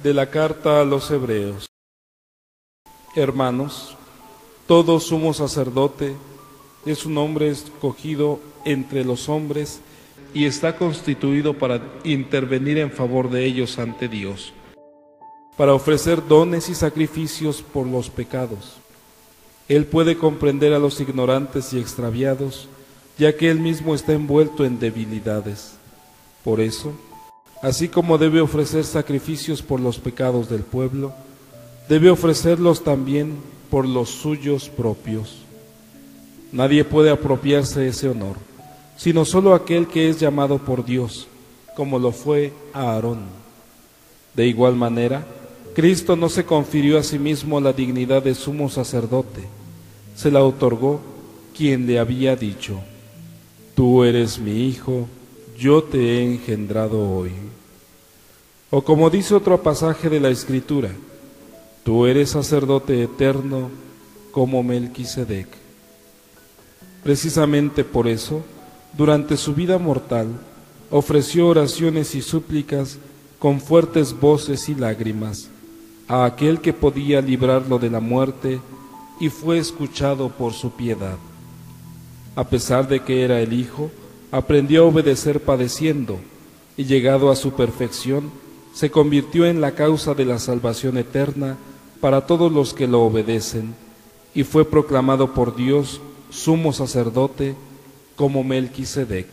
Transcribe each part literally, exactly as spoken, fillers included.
De la carta a los Hebreos. Hermanos, todo sumo sacerdote es un hombre escogido entre los hombres y está constituido para intervenir en favor de ellos ante Dios, para ofrecer dones y sacrificios por los pecados. Él puede comprender a los ignorantes y extraviados, ya que él mismo está envuelto en debilidades. Por eso, así como debe ofrecer sacrificios por los pecados del pueblo, debe ofrecerlos también por los suyos propios. Nadie puede apropiarse ese honor, sino solo aquel que es llamado por Dios, como lo fue a Aarón. De igual manera, Cristo no se confirió a sí mismo la dignidad de sumo sacerdote, se la otorgó quien le había dicho: Tú eres mi Hijo, yo te he engendrado hoy. O como dice otro pasaje de la Escritura: Tú eres sacerdote eterno como Melquisedec. Precisamente por eso, durante su vida mortal, ofreció oraciones y súplicas con fuertes voces y lágrimas a aquel que podía librarlo de la muerte, y fue escuchado por su piedad. A pesar de que era el Hijo, aprendió a obedecer padeciendo, y llegado a su perfección, se convirtió en la causa de la salvación eterna para todos los que lo obedecen, y fue proclamado por Dios sumo sacerdote como Melquisedec.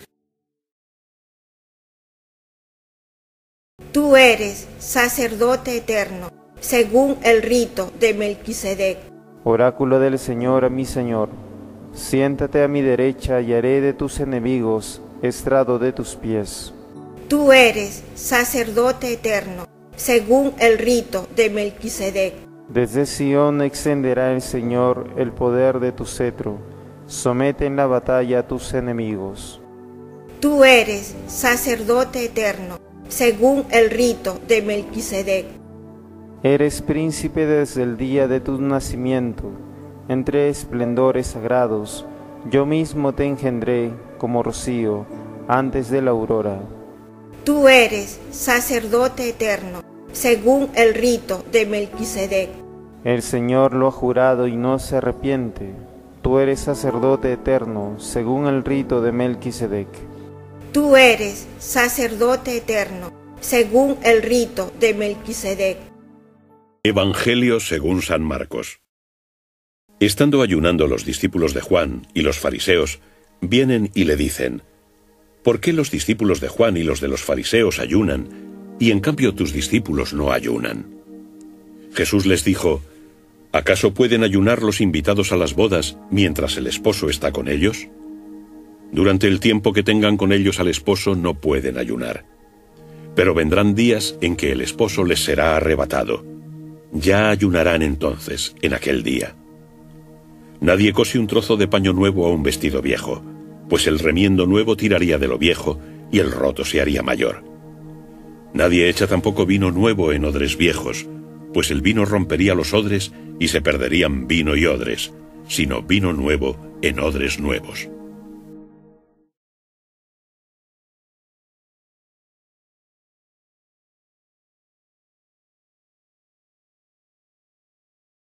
Tú eres sacerdote eterno, según el rito de Melquisedec. Oráculo del Señor a mi Señor, siéntate a mi derecha y haré de tus enemigos estrado de tus pies. Tú eres sacerdote eterno, según el rito de Melquisedec. Desde Sión extenderá el Señor el poder de tu cetro, somete en la batalla a tus enemigos. Tú eres sacerdote eterno, según el rito de Melquisedec. Eres príncipe desde el día de tu nacimiento, entre esplendores sagrados, yo mismo te engendré como rocío antes de la aurora. Tú eres sacerdote eterno, según el rito de Melquisedec. El Señor lo ha jurado y no se arrepiente. Tú eres sacerdote eterno, según el rito de Melquisedec. Tú eres sacerdote eterno, según el rito de Melquisedec. Evangelio según San Marcos. Estando ayunando los discípulos de Juan y los fariseos, vienen y le dicen: ¿Por qué los discípulos de Juan y los de los fariseos ayunan, y en cambio tus discípulos no ayunan? Jesús les dijo: ¿Acaso pueden ayunar los invitados a las bodas mientras el esposo está con ellos? Durante el tiempo que tengan con ellos al esposo no pueden ayunar. Pero vendrán días en que el esposo les será arrebatado. Ya ayunarán entonces, en aquel día. Nadie cose un trozo de paño nuevo a un vestido viejo, pues el remiendo nuevo tiraría de lo viejo y el roto se haría mayor. Nadie echa tampoco vino nuevo en odres viejos, pues el vino rompería los odres y se perderían vino y odres, sino vino nuevo en odres nuevos.